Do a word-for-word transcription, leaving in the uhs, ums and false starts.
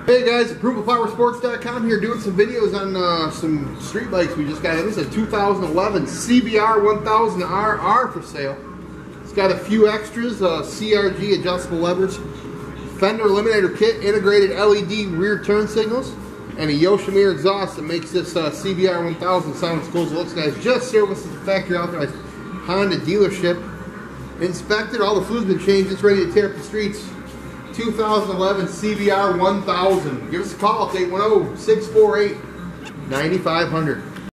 Hey guys, approval power sports dot com here doing some videos on uh, some street bikes we just got. This is a two thousand eleven C B R one thousand R R for sale. It's got a few extras, uh, C R G adjustable levers, fender eliminator kit, integrated L E D rear turn signals, and a YOSHIMURA exhaust that makes this uh, C B R one thousand sound as cool as it looks, guys. Just services the factory authorized Honda dealership. Inspected, all the fluid's been changed, it's ready to tear up the streets. two thousand eleven C B R one thousand. Give us a call, it's eight one zero, six four eight, nine five zero zero.